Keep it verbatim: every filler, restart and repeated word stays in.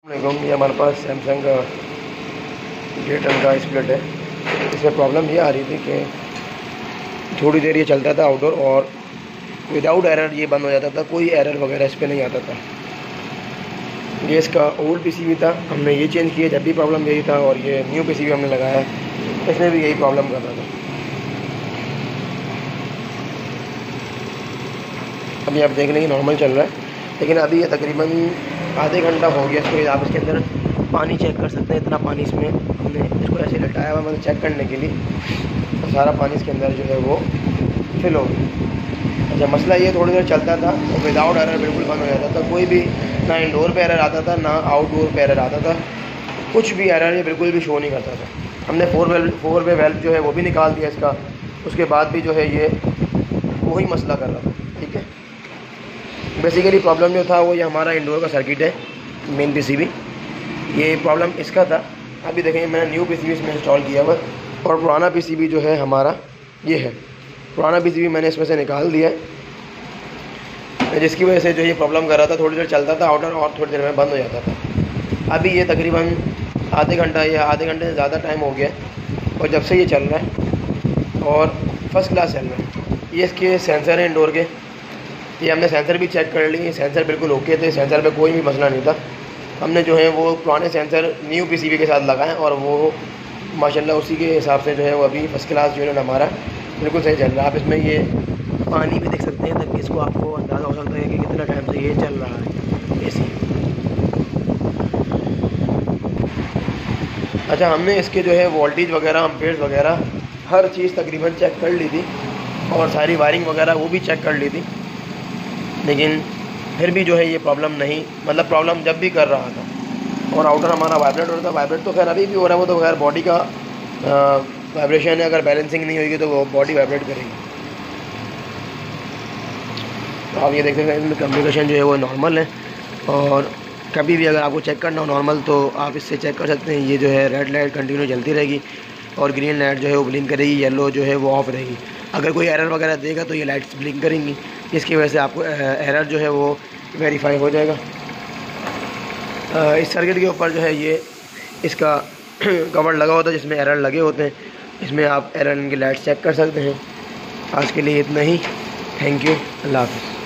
वालेकुम। ये हमारे पास सैमसंग का डेढ़ टन का स्प्लिट है। इसमें प्रॉब्लम ये आ रही थी कि थोड़ी देर ये चलता था आउटडोर और विदाउट एरर ये बंद हो जाता था, कोई एरर वगैरह इस पर नहीं आता था। ये इसका ओल्ड पीसीबी था, हमने ये चेंज किया जब भी प्रॉब्लम यही था, और ये न्यू पीसीबी हमने लगाया इसमें भी यही प्रॉब्लम कर रहा था। अभी आप देख लेंगे नॉर्मल चल रहा है, लेकिन अभी ये तकरीबन आधे घंटा हो गया इसको। आप इसके अंदर पानी चेक कर सकते हैं, इतना पानी इसमें हमने इसको ऐसे लटाया हुआ मतलब चेक करने के लिए, तो सारा पानी इसके अंदर जो है वो फिल हो गया। अच्छा, मसला ये थोड़ी देर चलता था और विदाउट एरर बिल्कुल बंद हो जाता था। कोई भी ना इंडोर पे एरर आता था ना आउटडोर पे एरर आता था, कुछ भी एरर ये बिल्कुल भी शो नहीं करता था। हमने four well four way valve जो है वो भी निकाल दिया इसका, उसके बाद भी जो है ये वही मसला कर रहा था। ठीक है, बेसिकली प्रॉब्लम जो था वो ये हमारा इंडोर का सर्किट है, मेन पीसीबी, ये प्रॉब्लम इसका था। अभी देखेंगे मैंने न्यू पीसीबी इसमें इंस्टॉल किया हुआ, और पुराना पीसीबी जो है हमारा ये है। पुराना पीसीबी मैंने इसमें से निकाल दिया है, जिसकी वजह से जो ये प्रॉब्लम कर रहा था, थोड़ी देर चलता था आउटर और थोड़ी देर में बंद हो जाता था। अभी ये तकरीबन आधे घंटा या आधे घंटे से ज़्यादा टाइम हो गया, और जब से ये चल रहा है और फर्स्ट क्लास चल रहा है। ये इसके सेंसर हैं इंडोर के, ये हमने सेंसर भी चेक कर लिए, सेंसर बिल्कुल ओके थे, सेंसर पे कोई भी मसला नहीं था। हमने जो है वो पुराने सेंसर न्यू पीसीबी के साथ लगाए, और वो माशाल्लाह उसी के हिसाब से जो है वो अभी फर्स्ट क्लास जो है ना हमारा बिल्कुल सही चल रहा है। आप इसमें ये पानी भी देख सकते हैं, ताकि इसको आपको अंदाज़ा हो सकता है कि कितना टाइम से ये चल रहा है एसी। अच्छा, हमने इसके जो है वोल्टेज वगैरह, एम्पेयर्स वगैरह हर चीज़ तकरीबन चेक कर ली थी, और सारी वायरिंग वगैरह वो भी चेक कर ली थी, लेकिन फिर भी जो है ये प्रॉब्लम नहीं, मतलब प्रॉब्लम जब भी कर रहा था और आउटर हमारा वाइब्रेट हो रहा था। वाइब्रेट तो खैर अभी भी हो रहा है, वो तो खैर बॉडी का वाइब्रेशन है, अगर बैलेंसिंग नहीं होगी तो वो बॉडी वाइब्रेट करेगी। तो आप ये देख सकते हैं इसमें कम्युनिकेशन जो है वो नॉर्मल है, और कभी भी अगर आपको चेक करना हो नॉर्मल तो आप इससे चेक कर सकते हैं। ये जो है रेड लाइट कंटिन्यू जलती रहेगी, और ग्रीन लाइट जो है वो ब्लिंक करेगी, येलो जो है वो ऑफ रहेगी। अगर कोई एरर वगैरह देगा तो ये लाइट्स ब्लिंक करेंगी, जिसकी वजह से आपको एरर जो है वो वेरीफाई हो जाएगा। इस सर्किट के ऊपर जो है ये इसका कवर लगा होता है जिसमें एरर लगे होते हैं, इसमें आप एरर की लाइट चेक कर सकते हैं। आज के लिए इतना ही, थैंक यू, अल्लाह हाफ़िज़।